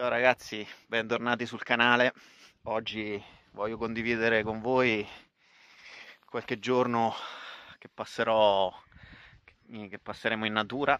Ciao ragazzi, bentornati sul canale. Oggi voglio condividere con voi qualche giorno che che passeremo in natura.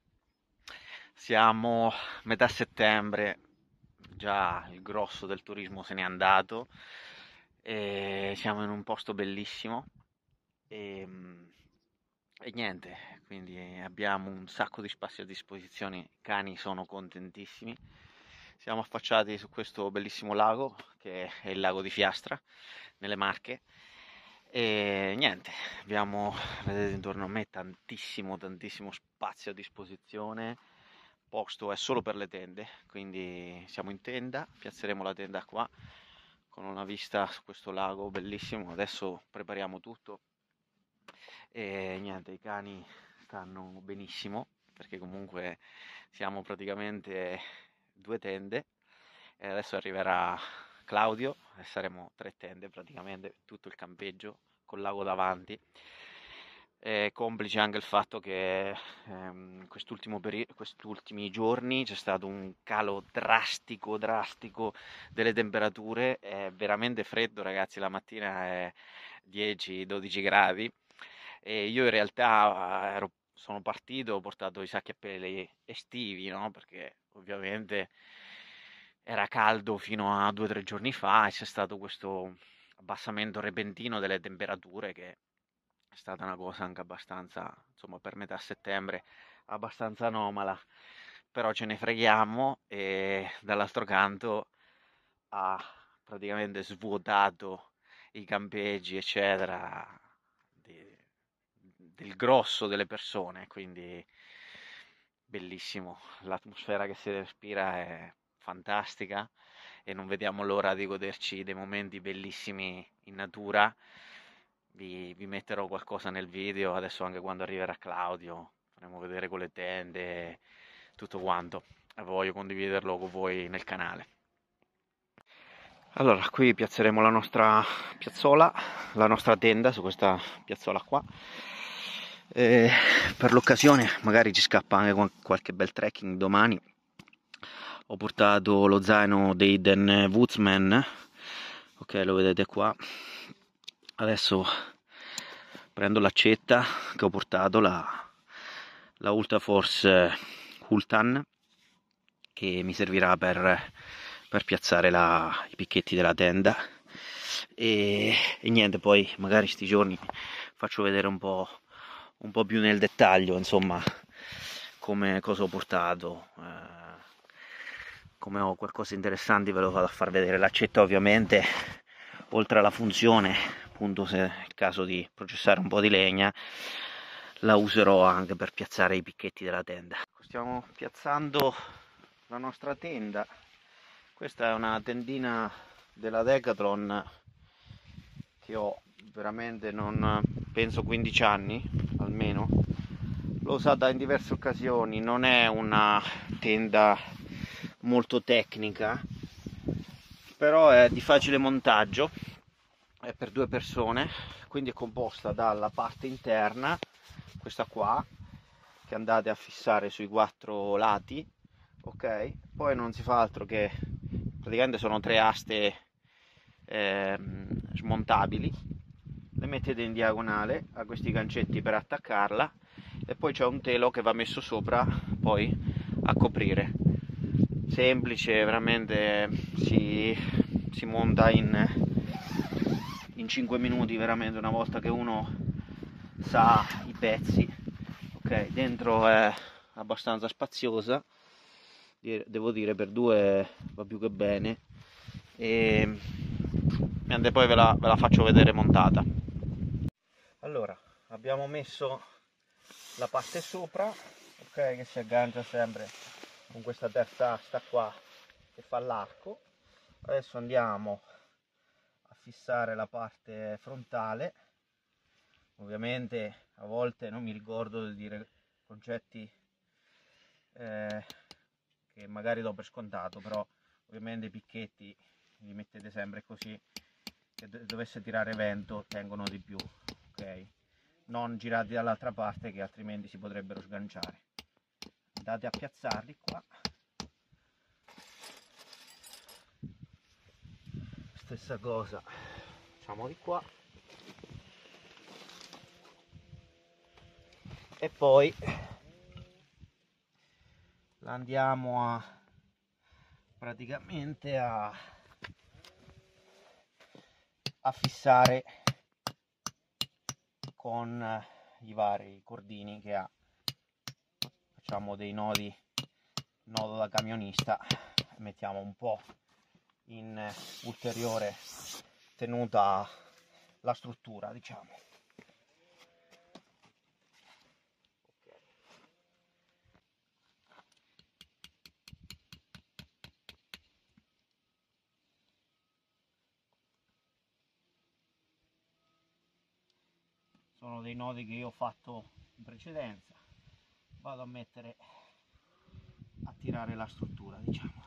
Siamo metà settembre, già il grosso del turismo se n'è andato e siamo in un posto bellissimo e, e niente, quindi abbiamo un sacco di spazio a disposizione, i cani sono contentissimi. Siamo affacciati su questo bellissimo lago che è il lago di Fiastra, nelle Marche. E niente, abbiamo, vedete intorno a me, tantissimo spazio a disposizione. Posto è solo per le tende, quindi siamo in tenda, piazzeremo la tenda qua con una vista su questo lago bellissimo. Adesso prepariamo tutto e niente, i cani stanno benissimo perché comunque siamo praticamente due tende e adesso arriverà Claudio e saremo tre tende praticamente, tutto il campeggio col lago davanti. Complice anche il fatto che questi ultimi giorni c'è stato un calo drastico delle temperature, è veramente freddo ragazzi, la mattina è 10-12 gradi e io in realtà sono partito, ho portato i sacchi a peli estivi, no? Perché ovviamente era caldo fino a 2 o 3 giorni fa e c'è stato questo abbassamento repentino delle temperature che è stata una cosa anche abbastanza, insomma, per metà settembre abbastanza anomala. Però ce ne freghiamo e dall'altro canto ha praticamente svuotato i campeggi, eccetera, del grosso delle persone, quindi bellissimo. L'atmosfera che si respira è fantastica e non vediamo l'ora di goderci dei momenti bellissimi in natura. Vi metterò qualcosa nel video, adesso anche quando arriverà Claudio, faremo vedere con le tende, tutto quanto, e voglio condividerlo con voi nel canale. Allora, qui piazzeremo la nostra piazzola, la nostra tenda su questa piazzola qua. E per l'occasione magari ci scappa anche qualche bel trekking domani. Ho portato lo zaino dei Den Woodsman, ok, lo vedete qua. Adesso prendo l'accetta che ho portato, la Ultra Force Hultan, che mi servirà per piazzare i picchetti della tenda e niente, poi magari sti giorni faccio vedere un po' più nel dettaglio, insomma, come cosa ho portato, come ho qualcosa interessante ve lo vado a far vedere. L'accetta ovviamente, oltre alla funzione, appunto se è il caso di processare un po' di legna, la userò anche per piazzare i picchetti della tenda. Stiamo piazzando la nostra tenda. Questa è una tendina della Decathlon che ho veramente, non penso, 15 anni almeno. L'ho usata in diverse occasioni, non è una tenda molto tecnica, però è di facile montaggio, è per due persone, quindi è composta dalla parte interna, questa qua, che andate a fissare sui quattro lati, ok? Poi non si fa altro che, praticamente sono tre aste smontabili, le mettete in diagonale a questi gancetti per attaccarla e poi c'è un telo che va messo sopra poi a coprire. Semplice, veramente si monta in 5 minuti, veramente, una volta che uno sa i pezzi. Ok, dentro è abbastanza spaziosa, devo dire, per due va più che bene e poi ve la faccio vedere montata. Allora, abbiamo messo la parte sopra, ok, che si aggancia sempre con questa terza asta qua che fa l'arco. Adesso andiamo a fissare la parte frontale. Ovviamente a volte non mi ricordo di dire concetti che magari do per scontato, però ovviamente i picchetti li mettete sempre così che dovesse tirare vento tengono di più, ok? Non girati dall'altra parte che altrimenti si potrebbero sganciare. Andate a piazzarli qua stessa cosa facciamo di qua e poi la andiamo a praticamente a fissare con i vari cordini che ha. Facciamo dei nodi, nodo da camionista, mettiamo un po' in ulteriore tenuta la struttura, diciamo. Sono dei nodi che io ho fatto in precedenza, vado a mettere a tirare la struttura, diciamo.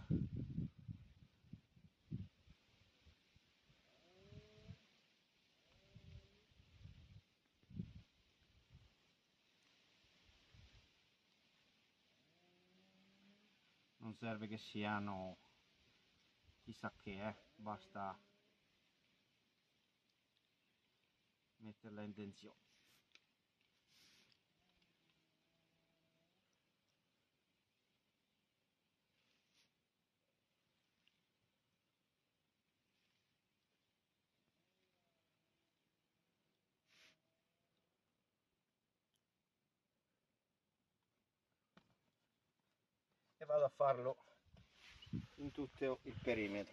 Non serve che siano chissà che, basta metterla in tensione. E vado a farlo in tutto il perimetro.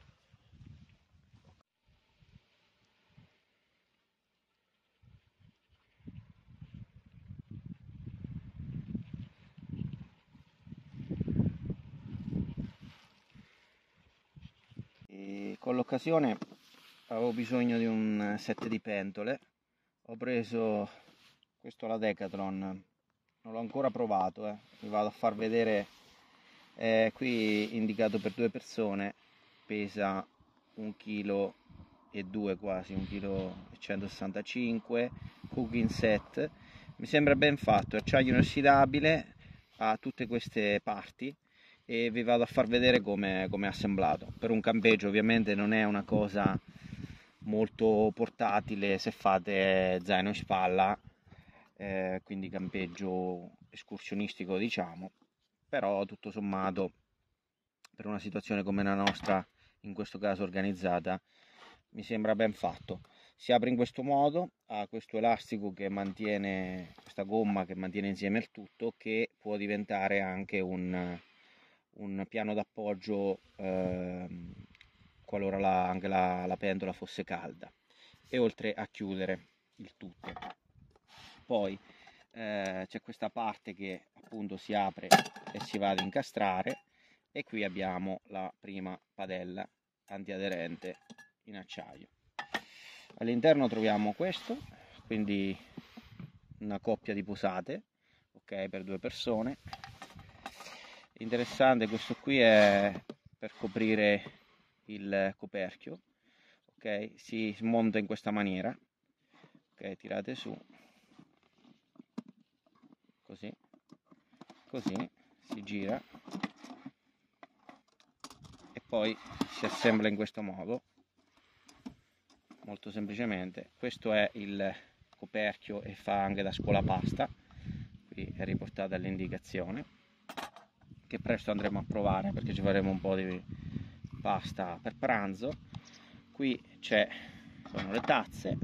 E con l'occasione avevo bisogno di un set di pentole, ho preso questo alla Decathlon, non l'ho ancora provato, vi vado a far vedere, qui indicato per 2 persone, pesa 1,2 kg quasi, 1,165 kg, cooking set, mi sembra ben fatto, è acciaio inossidabile, ha tutte queste parti e vi vado a far vedere come è assemblato. Per un campeggio ovviamente non è una cosa molto portatile se fate zaino in spalla, quindi campeggio escursionistico diciamo, però tutto sommato per una situazione come la nostra, in questo caso organizzata, mi sembra ben fatto. Si apre in questo modo, ha questo elastico che mantiene, questa gomma che mantiene insieme il tutto, che può diventare anche un piano d'appoggio qualora anche la pentola fosse calda, e oltre a chiudere il tutto. Poi c'è questa parte che appunto si apre e si va ad incastrare, e qui abbiamo la prima padella antiaderente in acciaio. All'interno troviamo questo, quindi una coppia di posate, ok, per 2 persone. Interessante, questo qui è per coprire il coperchio, ok, si smonta in questa maniera, ok, tirate su così, così si gira e poi si assembla in questo modo, molto semplicemente. Questo è il coperchio e fa anche da scolapasta, qui è riportata l'indicazione, che presto andremo a provare perché ci faremo un po' di pasta per pranzo. Qui sono le tazze,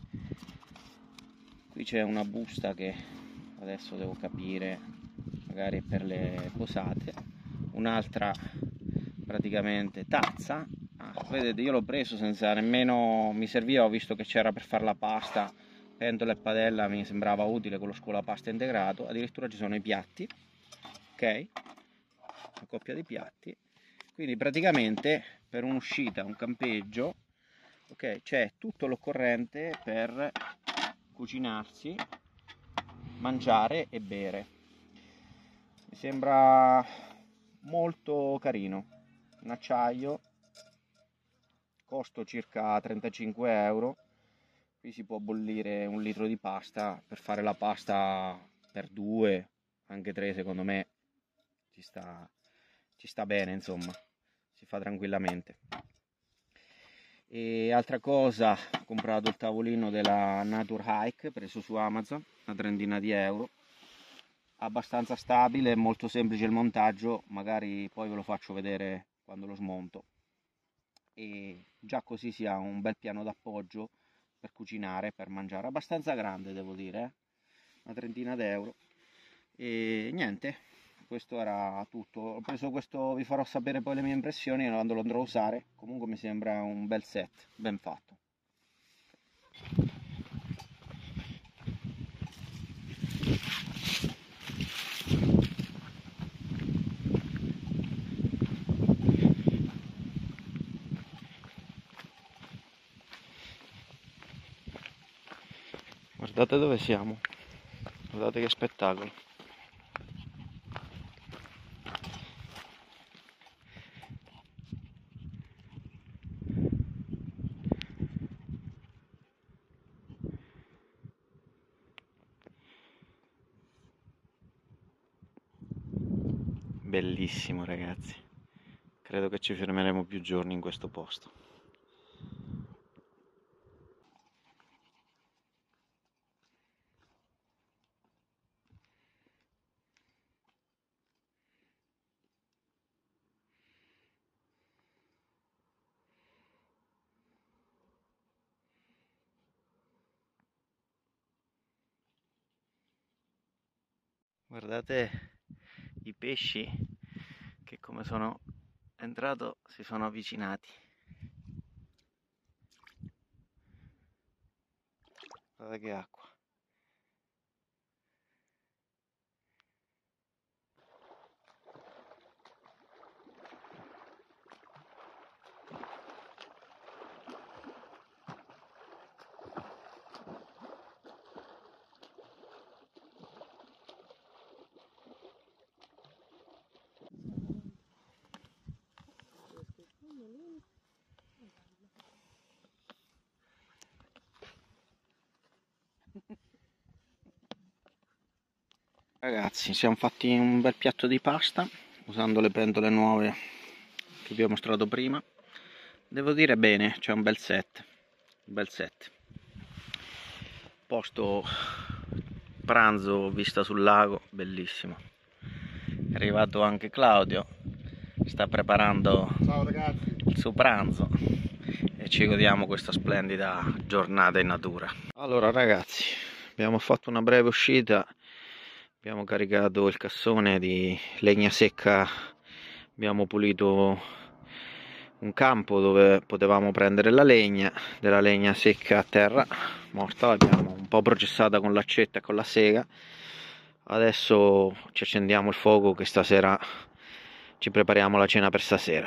qui c'è una busta che adesso devo capire, magari per le posate, un'altra praticamente tazza. Vedete, io l'ho preso senza nemmeno mi serviva, ho visto che c'era per fare la pasta, pentola e padella, mi sembrava utile con lo scolapasta integrato. Addirittura ci sono i piatti, ok, una coppia di piatti, quindi praticamente per un'uscita, un campeggio, ok, c'è tutto l'occorrente per cucinarsi, mangiare e bere. Mi sembra molto carino, in acciaio, costo circa 35 euro. Qui si può bollire 1 litro di pasta, per fare la pasta per 2, anche 3 secondo me ci sta bene, insomma, si fa tranquillamente. E altra cosa, ho comprato il tavolino della Nature Hike, preso su Amazon, una trentina di euro, abbastanza stabile, molto semplice il montaggio, magari poi ve lo faccio vedere quando lo smonto. E già così si ha un bel piano d'appoggio per cucinare, per mangiare, abbastanza grande devo dire, una trentina d'euro. E niente, questo era tutto. Ho preso questo, vi farò sapere poi le mie impressioni quando lo andrò a usare. Comunque mi sembra un bel set, ben fatto. Guardate dove siamo, guardate che spettacolo. Bellissimo ragazzi, credo che ci fermeremo più giorni in questo posto. Guardate i pesci che come sono entrato si sono avvicinati. Guardate che acqua. Ragazzi, siamo fatti un bel piatto di pasta usando le pentole nuove che vi ho mostrato prima. Devo dire bene, c'è un bel set, un bel set. Posto pranzo, vista sul lago, bellissimo. È arrivato anche Claudio, sta preparando il suo pranzo e ci godiamo questa splendida giornata in natura. Allora ragazzi, abbiamo fatto una breve uscita, abbiamo caricato il cassone di legna secca, abbiamo pulito un campo dove potevamo prendere la legna, della legna secca a terra, morta, l'abbiamo un po' processata con l'accetta e con la sega. Adesso ci accendiamo il fuoco che stasera ci prepariamo la cena per stasera.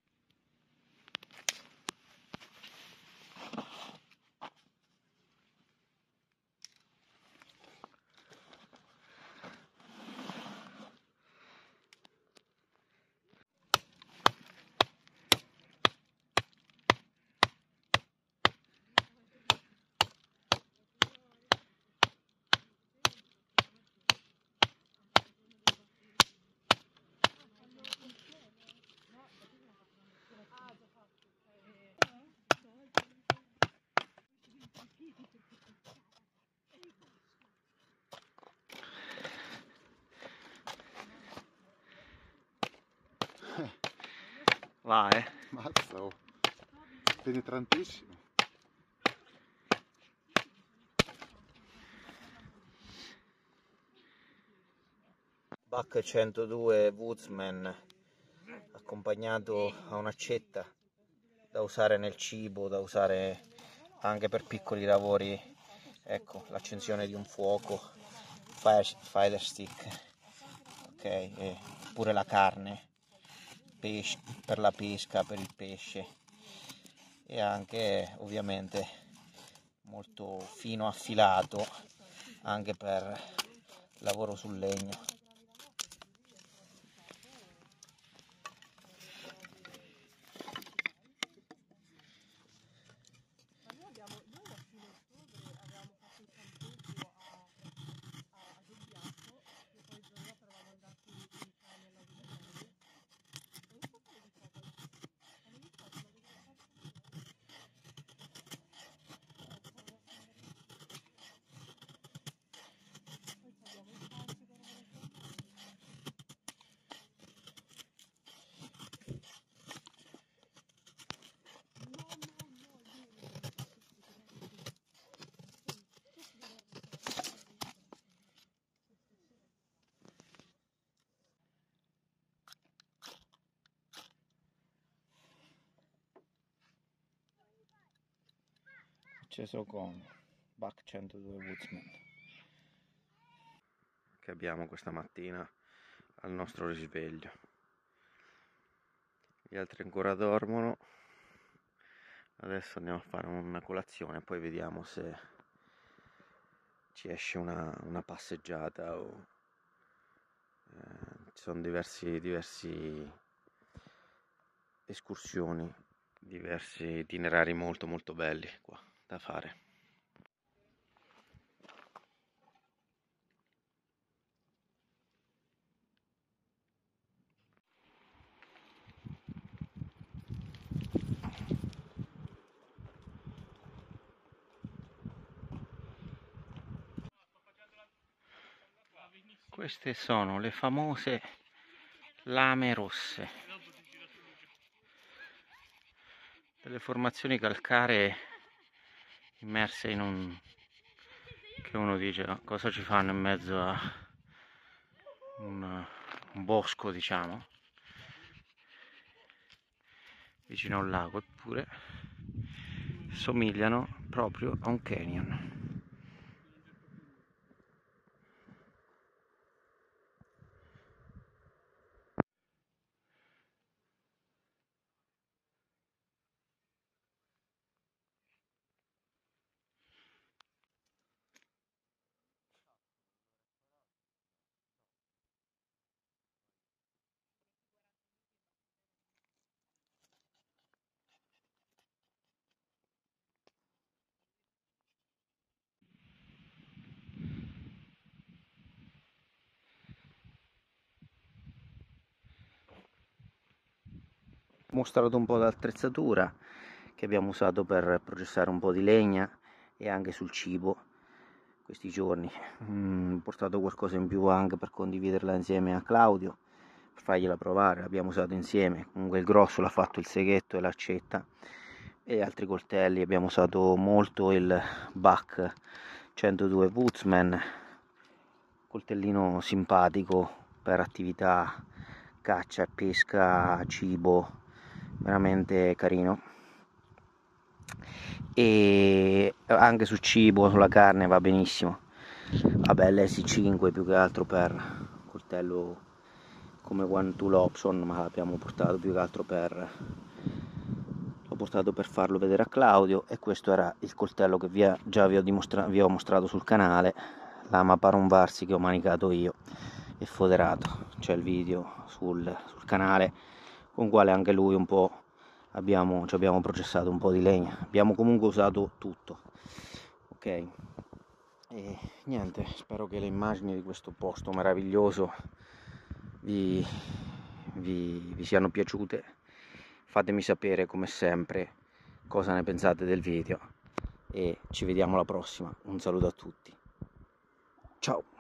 Va, Mazza, oh. Penetrantissimo. Bach 102 Woodsman accompagnato a un'accetta da usare nel cibo, da usare anche per piccoli lavori, ecco, l'accensione di un fuoco, fire stick, ok, e pure la carne, per la pesca, per il pesce, e anche ovviamente molto fino affilato anche per lavoro sul legno. acceso con Buck 102 Woodsman che abbiamo questa mattina al nostro risveglio. Gli altri ancora dormono. Adesso andiamo a fare una colazione, poi vediamo se ci esce una passeggiata o ci sono diversi escursioni, diversi itinerari molto molto belli qua da fare. Queste sono le famose lame rosse, delle formazioni calcaree immerse in che uno dice cosa ci fanno in mezzo a un bosco, diciamo, vicino a un lago, eppure somigliano proprio a un canyon. Ho mostrato un po' d'attrezzatura che abbiamo usato per processare un po' di legna e anche sul cibo questi giorni. Ho portato qualcosa in più anche per condividerla insieme a Claudio, per fargliela provare, l'abbiamo usato insieme. Comunque il grosso l'ha fatto il seghetto e l'accetta, e altri coltelli abbiamo usato molto il Buck 102 Woodsman, coltellino simpatico per attività caccia, pesca, cibo, veramente carino. E anche su cibo, sulla carne va benissimo. Vabbè, l'S5 più che altro per coltello come One Tool Option, ma l'abbiamo portato più che altro l'ho portato per farlo vedere a Claudio. E questo era il coltello che già vi ho mostrato sul canale, Lama Paron Varsi, che ho manicato io e foderato. C'è il video sul canale, con quale anche lui un po' ci abbiamo processato un po' di legna. Abbiamo comunque usato tutto, ok? E niente, spero che le immagini di questo posto meraviglioso vi siano piaciute. Fatemi sapere come sempre cosa ne pensate del video e ci vediamo alla prossima. Un saluto a tutti, ciao.